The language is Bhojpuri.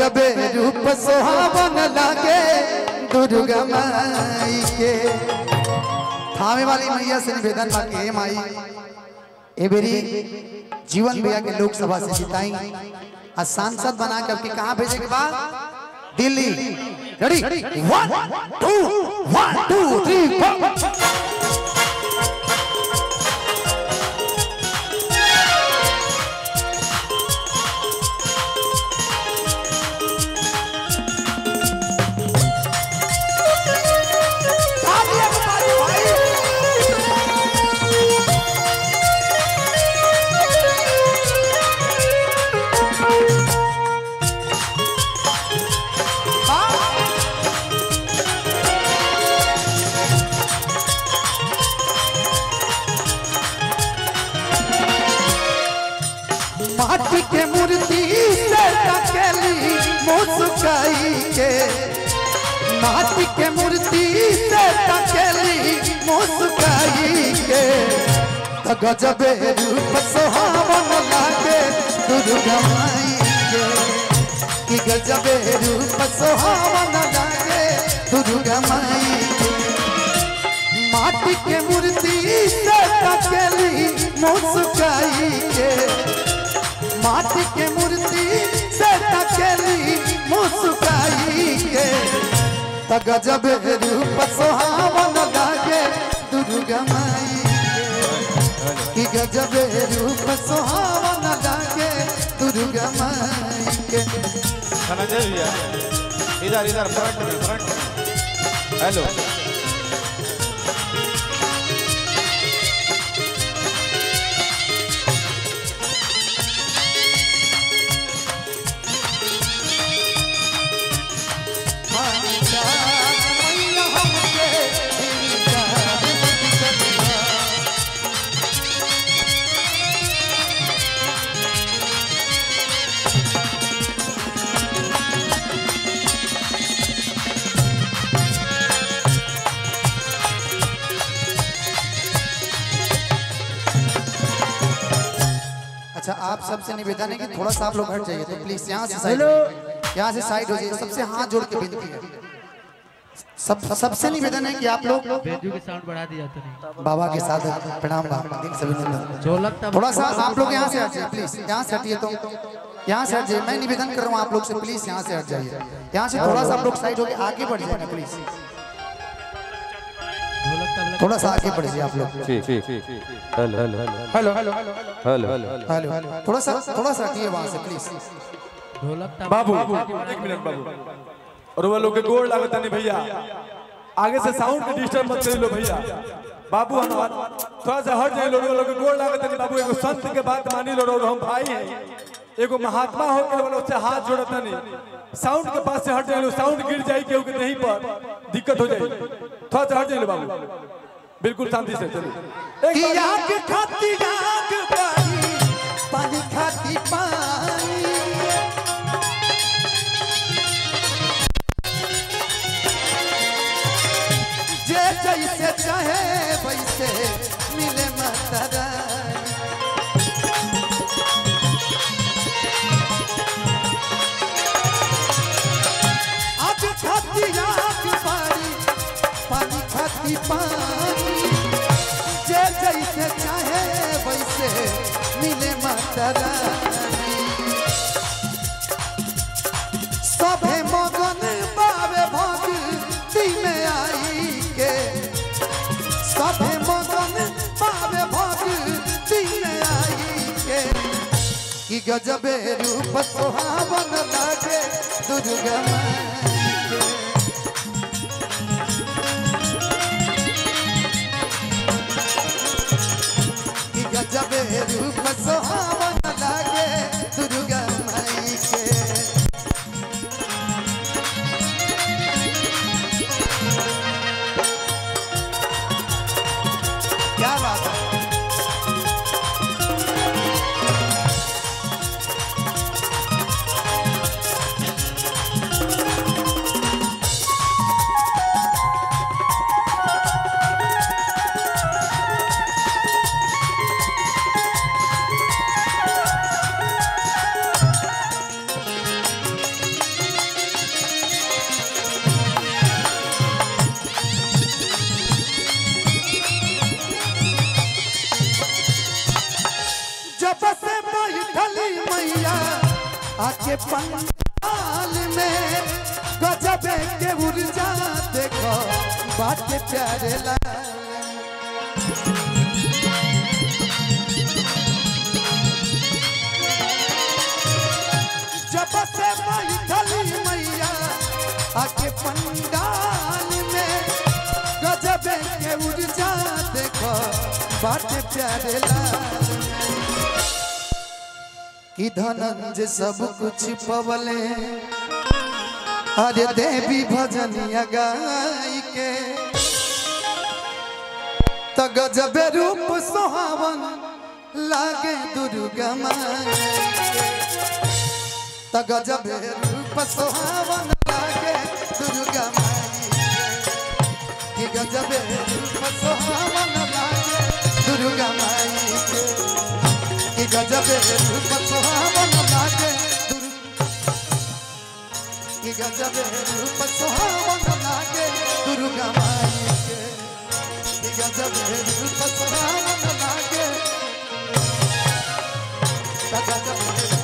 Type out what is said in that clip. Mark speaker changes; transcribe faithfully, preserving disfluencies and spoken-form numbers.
Speaker 1: गजबे रूप सुहावन लागे दुर्गा माई के। थामे वाली मैया से निवेदन बाकी माई ए बेरी जीवन भैया के लोकसभा से जिताई और सांसद बना करके कहाँ भेजे के बाद Delhi. Ready one two one two three four. माटी के मूर्ति से टकेली मुस्काई के, माटी के मूर्ति से टकेली मुस्काई के। तो गजबे रूप सुहावन लागे दुर्गा माई के, कि गजबे रूप सुहावन लागे दुर्गा माई के। माटी के मूर्ति से टकेली मुस्काई के, माटी के मूर्ति से टकेली मुस्काई के। तो गजब रूप सुहावन लागे दुर्गा माई के, कि गजब रूप सुहावन लागे दुर्गा माई के।
Speaker 2: इधर इधर फ्रंट में फ्रंट में हेलो
Speaker 1: अच्छा, आप सबसे निवेदन है कि थोड़ा सा आप लोग हट जाइए तो प्लीज यहाँ से साइड, यहाँ से साइड हो जाइए। सबसे हाथ जोड़ के विनती है, सब सबसे निवेदन है कि आप लोग
Speaker 3: बेंजू के साउंड बढ़ा दिया तो नहीं।
Speaker 1: बाबा के साथ प्रणाम दिल से विनम्र। थोड़ा सा आप लोग यहाँ से हट जाइए प्लीज, यहाँ से हटिए तो यहाँ से हट जाइए। मैं निवेदन कर रहा हूँ आप लोग से, प्लीज यहाँ से हट जाइए। यहाँ से थोड़ा सा आप लोग साइड होकर आगे बढ़ जाइए ना प्लीज, थोड़ा सा आगे बढ़ जाइए आप लोग।
Speaker 2: Hello hello
Speaker 1: hello hello hello hello hello थोड़ा सा थोड़ा सा हटिए वहाँ से प्लीज।
Speaker 4: बाबू एक मिनट बाबू, और वो लोग के गोड़ लागत नहीं भैया, आगे से साउंड के डिस्टर्ब मत कर लो भैया। बाबू हमार थोड़ा सा हट जाइए, लोग के गोड़ लागत नहीं बाबू। एगो संत के बात मानी लो, और हम भाई हैं, एगो महात्मा हो के वो लोग से हाथ जोड़त नहीं। साउंड के पास से हट जाइए, साउंड गिर जाए केहू के नहीं पर दिक्कत हो जाए। थोड़ा सा हट जाइए बाबू, बिल्कुल शांति से चलिए।
Speaker 1: आग खाती आग पानी, पानी खाती पानी, जे जैसे चाहे वैसे मिले माता रानी। आग खाती आग पानी, पानी खाती पानी, जे जैसे चाहे वैसे मिले माता रानी। सभे मगन बाबे भक्ति में आई के, सभे मगन बाबे भक्ति में आई के। कि गजबे रूप सुहावन लागे दुर्गा माई के। गजबे रूप सुहावन लागे दुर्गा माई के। क्या बात है। आके पंडाल में गजब के ऊर्जा देखो बाटे प्यारे लाल जब से बैठली मैया आके पंडाल में गजब के ऊर्जा देखो बाटे प्यारे लाल कि धनंजय सब कुछ पवले अरे देवी भजनिया गाय के त गजब रूप सुहावन लागे दुर्गा माई त गजब रूप सुहावन लागे दुर्गा माई कि गजब रूप सुहावन लागे दुर्गा माई कि गजब रूप सुहावन लागे कि गजब रूप सुहावन लागे दुर्गा माई के कि गजब रूप सुहावन लागे गजब